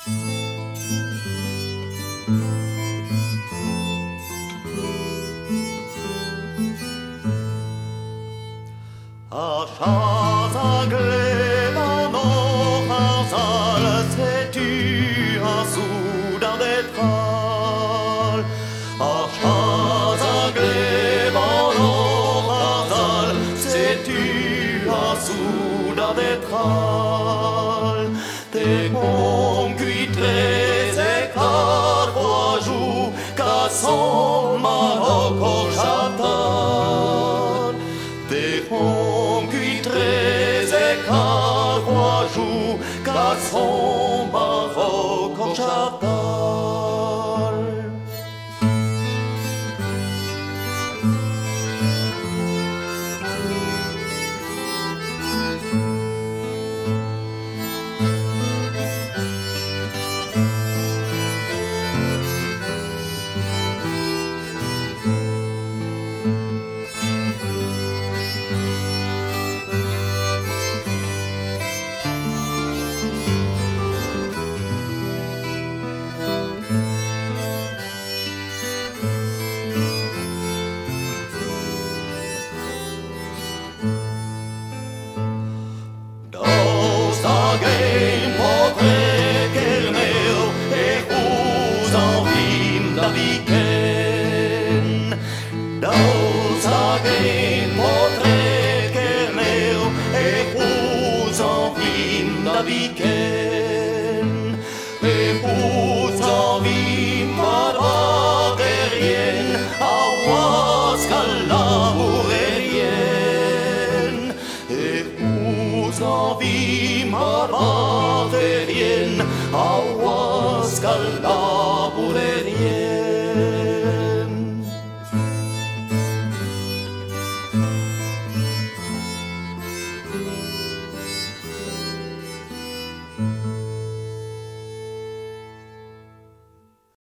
Așa glebano hazal se tu hasuda de tal. Așa glebano hazal se tu hasuda de tal. Te concuitres e carboaju ca son Marocco jatal. Te concuitres e carboaju ca son Marocco jatal. Awas calaburerien.